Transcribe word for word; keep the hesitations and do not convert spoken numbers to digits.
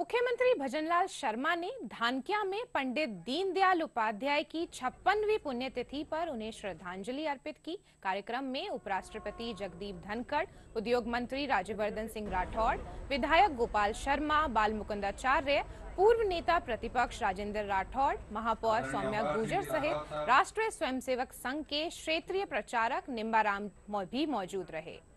मुख्यमंत्री भजनलाल शर्मा ने धानक्या में पंडित दीनदयाल उपाध्याय की छप्पनवीं पुण्यतिथि पर उन्हें श्रद्धांजलि अर्पित की। कार्यक्रम में उपराष्ट्रपति जगदीप धनखड़, उद्योग मंत्री राज्यवर्धन सिंह राठौड़, विधायक गोपाल शर्मा, बाल मुकुंदाचार्य, पूर्व नेता प्रतिपक्ष राजेंद्र राठौड़, महापौर सौम्या गुर्जर सहित राष्ट्रीय स्वयंसेवक संघ के क्षेत्रीय प्रचारक निम्बाराम भी मौजूद रहे।